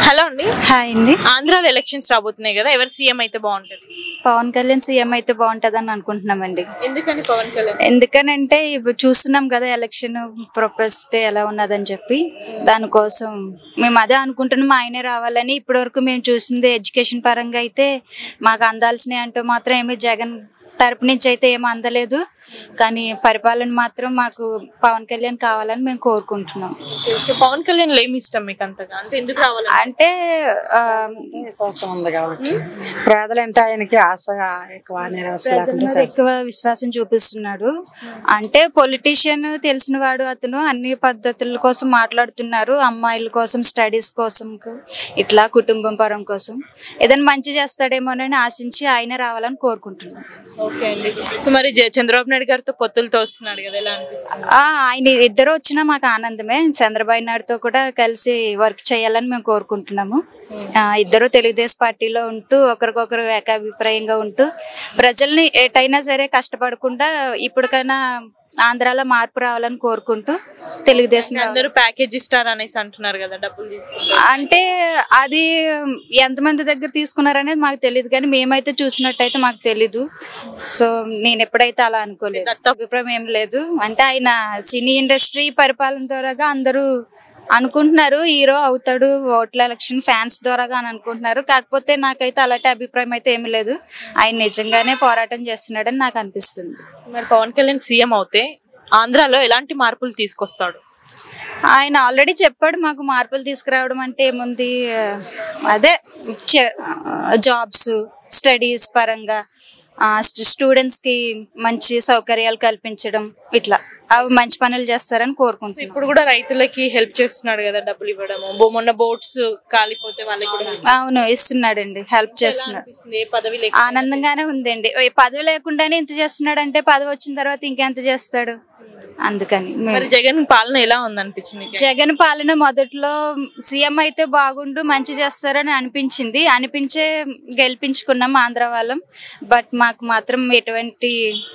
Hello అండి. Hi అండి. ఆంధ్రాలో ఎలక్షన్స్ రాబోతున్నాయి కదా, ఎవరు సీఎం అయితే బాగుంటది? పవన్ కళ్యాణ్ సీఎం అయితే బాగుంటదని అనుకుంటున్నామండి. ఎందుకని పవన్ కళ్యాణ్? ఎందుకనంటే ఇప్పుడు చూస్తున్నాం కదా ఎలక్షన్ ప్రొపెస్ట్ ఎలా ఉన్నదని చెప్పి, దానికోసం మేము అదే అనుకుంటున్నాం, ఆయనే రావాలని. ఇప్పటి వరకు మేము చూసింది ఎడ్యుకేషన్ పరంగా అయితే మాకు అందాల్సినవి అంటూ మాత్రం ఏమీ జగన్ తరపు నుంచి అయితే ఏమీ అందలేదు. కానీ పరిపాలన మాత్రం మాకు పవన్ కళ్యాణ్ కావాలని మేము కోరుకుంటున్నాం. సో పవన్ కళ్యాణ్ ఏమి ఇష్టం మీకు అంతగా? అంటే ఎందుకు రావాలి? అంటే విశ్వాసం ఉంది కాబట్టి, పేదలంటే ఆయనకి ఆశ ఎక్కువ, ఎక్కువ విశ్వాసం చూపిస్తున్నాడు. అంటే పొలిటీషియన్ తెలిసిన వాడు అతను, అన్ని పద్ధతుల కోసం మాట్లాడుతున్నారు. అమ్మాయిల కోసం, స్టడీస్ కోసం, ఇట్లా కుటుంబం పరం కోసం ఏదైనా మంచి చేస్తాడేమోనని ఆశించి ఆయన రావాలని కోరుకుంటున్నాం. ఓకే అండి. సో మరి చంద్రబాబు నాయుడు గారితో పొత్తులతో వస్తున్నాడు కదా, ఎలా అనిపిస్తుంది? ఆయన ఇద్దరు వచ్చినా మాకు ఆనందమే. చంద్రబాబు నాయుడుతో కూడా కలిసి వర్క్ చేయాలని మేము కోరుకుంటున్నాము. ఇద్దరు తెలుగుదేశం పార్టీలో ఉంటూ ఒకరికొకరు ఏకాభిప్రాయంగా ఉంటూ ప్రజల్ని ఎటైనా సరే కష్టపడకుండా ఇప్పటికైనా ఆంధ్రాలో మార్పు రావాలని కోరుకుంటూ తెలుగుదేశం. అందరూ ప్యాకేజ్ ఇస్తారు అనేసి అంటున్నారు కదా, డబ్బులు తీసుకుంటారు అంటే అది ఎంతమంది దగ్గర తీసుకున్నారనేది మాకు తెలియదు, కానీ మేమైతే చూసినట్టయితే మాకు తెలీదు. సో నేను ఎప్పుడైతే అలా అనుకోలేదు, అభిప్రాయం ఏం లేదు. అంటే ఆయన సినీ ఇండస్ట్రీ పరిపాలన ద్వారాగా అందరూ అనుకుంటున్నారు హీరో అవుతాడు ఓట్ల ఎలక్షన్ ఫ్యాన్స్ ద్వారాగా అని అనుకుంటున్నారు. కాకపోతే నాకైతే అలాంటి అభిప్రాయం అయితే ఏమీ లేదు. ఆయన నిజంగానే పోరాటం చేస్తున్నాడని నాకు అనిపిస్తుంది. మరి పవన్ కళ్యాణ్ సీఎం అవుతే ఆంధ్రాలో ఎలాంటి మార్పులు తీసుకొస్తాడు? ఆయన ఆల్రెడీ చెప్పాడు, మాకు మార్పులు తీసుకురావడం అంటే ఏముంది, అదే జాబ్స్, స్టడీస్ పరంగా స్టూడెంట్స్కి మంచి సౌకర్యాలు కల్పించడం, ఇట్లా అవి మంచి పనులు చేస్తారని కోరుకుంటున్నాను. ఇప్పుడు కూడా రైతులకి హెల్ప్ చేస్తున్నాడు కదా, డబ్బులు ఇవ్వడము, మొన్న బోట్స్ కాలిపోతే వాళ్ళకి కూడా. అవును, ఇస్తున్నాడండి, హెల్ప్ చేస్తున్నాడు. ఆనందంగానే ఉందండి. పదవి లేకుండానే ఇంత చేస్తున్నాడు అంటే పదవి వచ్చిన తర్వాత ఇంకెంత చేస్తాడు. అందుకని జగన్ పాలన ఎలా ఉంది అనిపించింది? జగన్ పాలన మొదట్లో సీఎం అయితే బాగుండు మంచి చేస్తారని అనిపించే గెలిపించుకున్నాం ఆంధ్ర వాళ్ళం. బట్ మాకు మాత్రం ఎటువంటి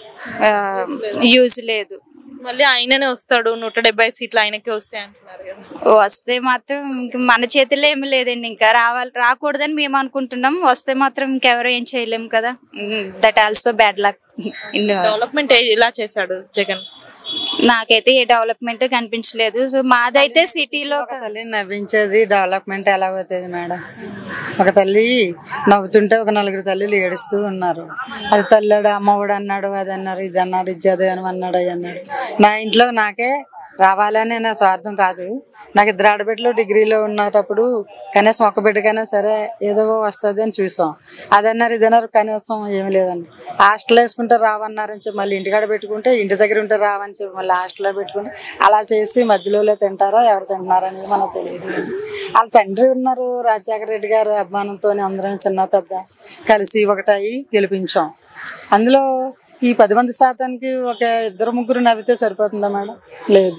యూజ్ లేదు. మళ్ళీ ఆయననే వస్తాడు, 170 సీట్లు ఆయనకే వస్తాయి అంటున్నారు కదా. వస్తే మాత్రం మన చేతిలో ఏమి లేదండి, ఇంకా రాకూడదని మేము అనుకుంటున్నాం. వస్తే మాత్రం ఇంకెవరో ఏం చేయలేము కదా. That also bad luck. Development ఎలా చేశాడు జగన్? నాకైతే ఏ డెవలప్మెంట్ కనిపించలేదు. సో మాదైతే సిటీలో తల్లి నవ్వించేది డెవలప్మెంట్ ఎలాగవుతుంది మేడం? ఒక తల్లి నవ్వుతుంటే ఒక 4 తల్లిలు ఏడుస్తూ ఉన్నారు. అది తల్లాడు, అమ్మఒడు అన్నాడు, అది అన్నారు, ఇది అన్నారు, ఇది చదివాను అన్నాడు, అది అన్నాడు. నా ఇంట్లో నాకే రావాలని నా స్వార్థం కాదు. నాకు 2 ఆడబిడ్డలు డిగ్రీలో ఉన్నప్పుడు కనీసం ఒక బిడ్డకైనా సరే ఏదో వస్తుంది అని చూసాం. అదన్నారు, ఇదన్నారు, కనీసం ఏమి లేదండి. హాస్టల్ వేసుకుంటే రావన్నారని చెప్పి మళ్ళీ ఇంటికాడ పెట్టుకుంటే, ఇంటి దగ్గర ఉంటే రావని చెప్పి మళ్ళీ హాస్టల్లో పెట్టుకుంటే, అలా చేసి మధ్యలో తింటారో ఎవరు తింటున్నారో అనేది మనకు తెలియదు. వాళ్ళ తండ్రి ఉన్నారు, రాజశేఖర రెడ్డి గారు అభిమానంతో అందరం చిన్న పెద్ద కలిసి ఒకటయి గెలిపించాం. అందులో ఈ 10 మంది శాతానికి ఒక 2-3 నవ్వితే సరిపోతుందా మేడం? లేదు.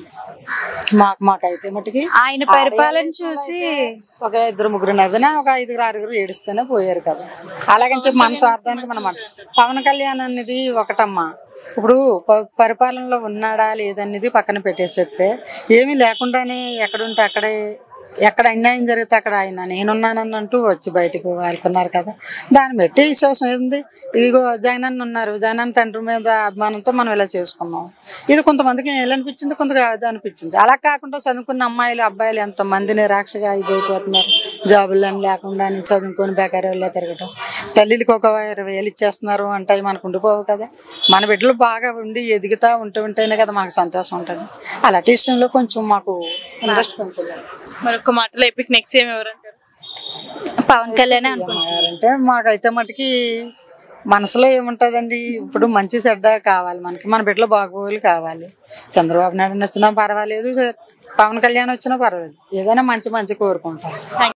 మాకైతే మటుకి ఆయన పరిపాలన చూసి ఒక 2-3 నవ్వినా ఒక 5-6 ఏడుస్తూనే పోయారు కదా. అలాగని చెప్పి మన స్వార్థానికి మనం పవన్ కళ్యాణ్ అనేది ఒకటమ్మా. ఇప్పుడు పరిపాలనలో ఉన్నాడా లేదనేది పక్కన పెట్టేసేస్తే, ఏమీ లేకుండానే ఎక్కడుంటే అక్కడే, ఎక్కడ అన్యాయం జరిగితే అక్కడ ఆయన నేనున్నానంటూ వచ్చి బయటకు వెళ్తున్నారు కదా. దాన్ని బట్టి విశ్వాసం ఏంది? ఇదిగో జగనన్న ఉన్నారు, జగనన్న తండ్రి మీద అభిమానంతో మనం ఇలా చేసుకున్నాం. ఇది కొంతమందికి ఎలా అనిపించింది, కొంతగా అది అనిపించింది. అలా కాకుండా చదువుకున్న అమ్మాయిలు అబ్బాయిలు ఎంతమంది నిరాక్షగా ఇదైపోతున్నారు, జాబులని లేకుండా చదువుకొని బేకారీలో తిరగటం. తల్లికి ఒక 20,000 ఇచ్చేస్తున్నారు అంటే మనకు ఉండిపోవు కదా. మన బిడ్డలు బాగా ఉండి ఎదుగుతూ ఉంటేనే కదా మనకు సంతోషం ఉంటుంది. అలాంటి విషయంలో కొంచెం మాకు ఇంట్రెస్ట్ కొంచెం. మరొక మాటలో ఎపిక్ నెక్స్ట్ ఏం ఎవరంటారు? పవన్ కళ్యాణ్ అంటే మాకైతే మటుకి మనసులో ఏముంటుందండి, ఇప్పుడు మంచి చెడ్డ కావాలి మనకి, మన బిడ్డలు బాగోగులు కావాలి. చంద్రబాబు నాయుడు వచ్చినా పర్వాలేదు, పవన్ కళ్యాణ్ వచ్చినా పర్వాలేదు, ఏదైనా మంచి కోరుకుంటాం.